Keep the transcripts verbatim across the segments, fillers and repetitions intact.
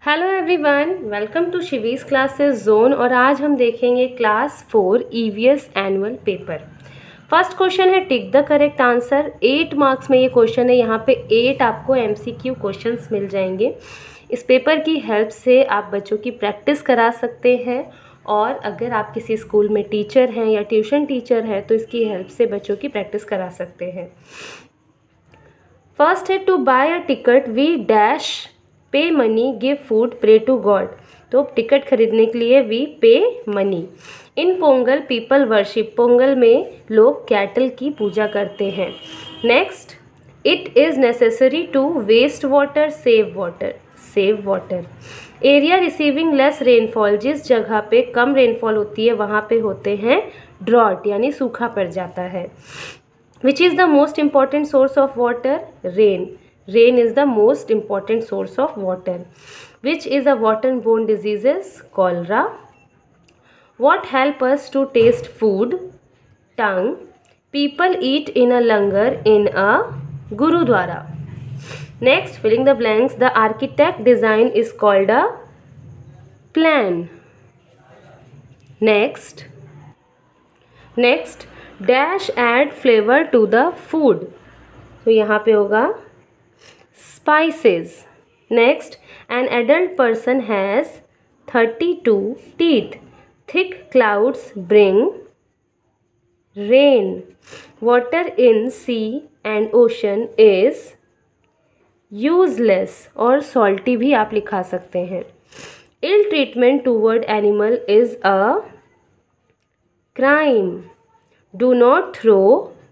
Hello everyone, welcome to Shivi's classes zone. और आज हम देखेंगे class four EVS annual paper. First question है tick the correct answer. Eight marks में ये क्वेश्चन है। यहाँ पे एट आपको एमसीक्यू क्वेश्चंस मिल जाएंगे। इस पेपर की हेल्प से आप बच्चों की प्रैक्टिस करा सकते हैं, और अगर आप किसी स्कूल में टीचर हैं या ट्यूशन टीचर हैं तो इसकी हेल्प से बच्चों की प्रैक्टिस करा सकते हैं। फर्स्ट है to buy a ticket we dash pay money give food pray to god. तो टिकट खरीदने के लिए we pay money. In Pongal people worship. Pongal में लोग कैटल की पूजा करते हैं। Next, it is necessary to waste water save water. Save water. Area receiving less rainfall. जिस जगह पे कम रेनफॉल होती है वहाँ पे होते हैं ड्रॉट, यानी सूखा पड़ जाता है। Which is the most important source of water? Rain. Rain is the most important source of water. Which is a waterborne diseases? Cholera. What help us to taste food? Tongue. People eat in a langar in a gurudwara. Next, filling the blanks. The architect design is called a plan. Next, next dash add flavor to the food. तो यहाँ पे होगा spices. Next, an adult person has thirty-two teeth. Thick clouds bring rain. Water in sea and ocean is useless, और salty भी आप लिखा सकते हैं। Ill treatment toward animal is a crime. Do not throw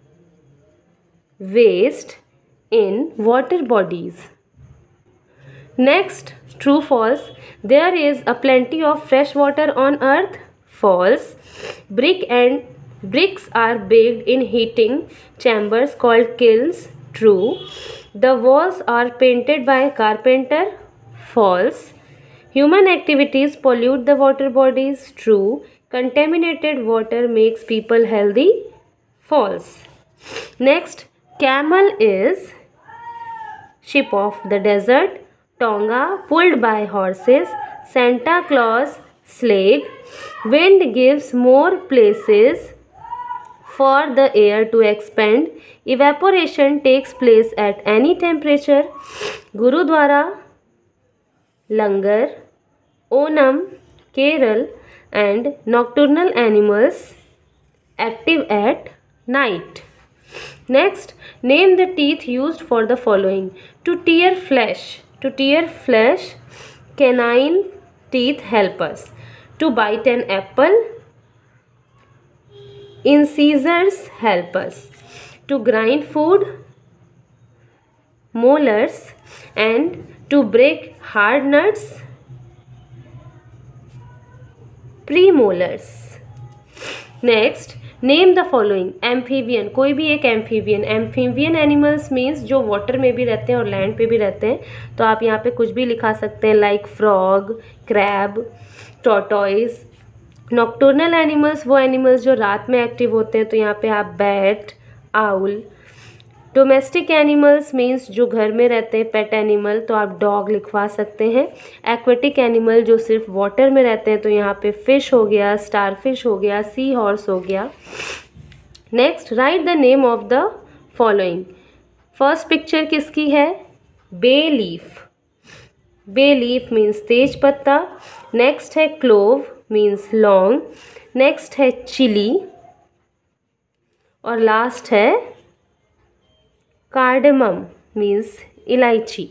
waste in water bodies. Next, true false. There is a plenty of fresh water on earth. False. Brick and bricks are baked in heating chambers called kilns. True. The walls are painted by a carpenter. False. Human activities pollute the water bodies. True. Contaminated water makes people healthy. False. Next, camel is ship of the desert. Tonga, pulled by horses. Santa Claus, sleigh. Wind gives more places for the air to expand. Evaporation takes place at any temperature. Gurudwara, langar. Onam, Kerala. And nocturnal animals active at night. Next, name the teeth used for the following. To tear flesh. To tear flesh, canine teeth help us. To bite an apple, incisors help us. To grind food, molars. And to break hard nuts, premolars. Next, name the following. Amphibian, कोई भी एक amphibian. Amphibian animals means जो water में भी रहते हैं और land पे भी रहते हैं. तो आप यहाँ पे कुछ भी लिखा सकते हैं, like frog, crab, tortoise. Nocturnal animals वो एनिमल्स जो रात में एक्टिव होते हैं, तो यहाँ पे आप bat, owl. Domestic animals means जो घर में रहते हैं, पेट एनिमल, तो आप डॉग लिखवा सकते हैं. एक्वेटिक एनिमल जो सिर्फ वाटर में रहते हैं, तो यहाँ पे फिश हो गया, स्टार फिश हो गया, सी हॉर्स हो गया. Next, write the name of the following. First picture किसकी है? Bay leaf. Bay leaf means तेज पत्ता. नेक्स्ट है क्लोव मीन्स लौंग. नेक्स्ट है चिली. और लास्ट है कार्डमम मीन्स इलायची.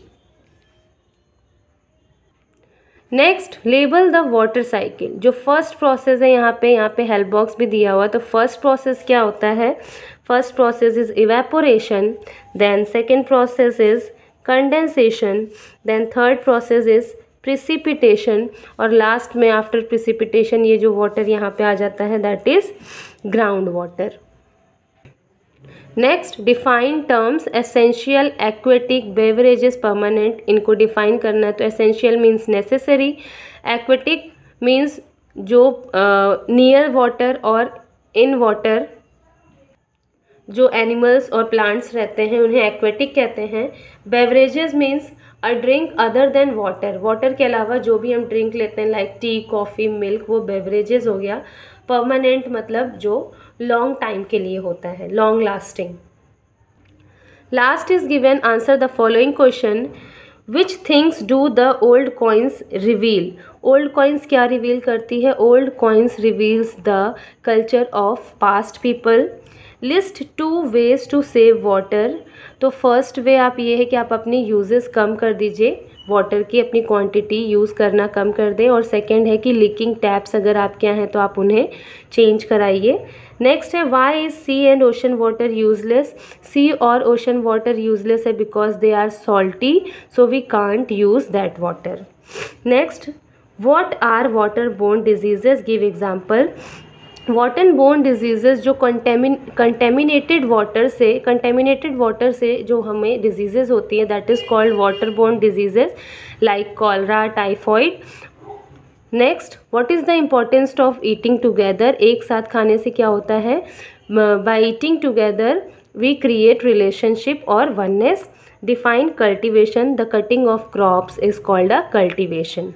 Next, label the water cycle. जो फर्स्ट प्रोसेस है यहाँ पे यहाँ पे हेल्प बॉक्स भी दिया हुआ है. तो फर्स्ट प्रोसेस क्या होता है? First process is evaporation. Then second process is condensation. Then third process is precipitation. और लास्ट में आफ्टर प्रिसिपिटेशन ये जो वाटर यहाँ पे आ जाता है, that is ground water. Next, define terms. Essential, aquatic, beverages, permanent. इनको डिफाइन करना है. तो essential means necessary. Aquatic means जो नियर uh, वाटर और इन वाटर जो एनिमल्स और प्लांट्स रहते हैं उन्हें एक्वेटिक कहते हैं. Beverages means a drink other than water, water के अलावा जो भी हम ड्रिंक लेते हैं लाइक टी, कॉफ़ी, मिल्क, वो बेवरेजेस हो गया। परमानेंट मतलब जो लॉन्ग टाइम के लिए होता है, long lasting. Last is given, answer the following question, which things do the old coins reveal. Old coins क्या रिवील करती है? Old coins reveals the culture of past people. List two ways to save water. तो first way आप ये है कि आप अपनी यूजेस कम कर दीजिए, वाटर की अपनी क्वांटिटी यूज़ करना कम कर दें। और सेकंड है कि लीकिंग टैप्स अगर आपके यहाँ हैं तो आप उन्हें चेंज कराइए। नेक्स्ट है, why is sea and ocean water useless. Sea और ओशन वाटर यूजलेस है because they are salty, so we can't use that water. Next, what are water borne diseases, give example. Water borne diseases जो contamin contaminated water से contaminated water से जो हमें diseases होती है, that is called water borne diseases like cholera, typhoid. Next, what is the importance of eating together. एक साथ खाने से क्या होता है? By eating together we create relationship और oneness. Define cultivation, the cutting of crops is called a cultivation.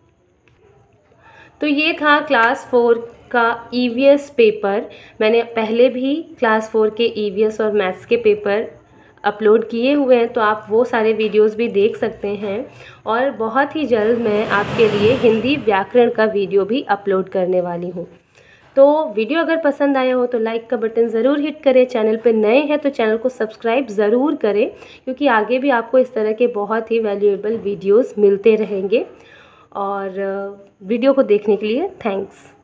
तो ये था क्लास फोर का ईवीएस पेपर। मैंने पहले भी क्लास फोर के ईवीएस और मैथ्स के पेपर अपलोड किए हुए हैं, तो आप वो सारे वीडियोस भी देख सकते हैं। और बहुत ही जल्द मैं आपके लिए हिंदी व्याकरण का वीडियो भी अपलोड करने वाली हूँ। तो वीडियो अगर पसंद आया हो तो लाइक का बटन ज़रूर हिट करें। चैनल पर नए हैं तो चैनल को सब्सक्राइब ज़रूर करें, क्योंकि आगे भी आपको इस तरह के बहुत ही वैल्यूएबल वीडियोस मिलते रहेंगे। और वीडियो को देखने के लिए थैंक्स।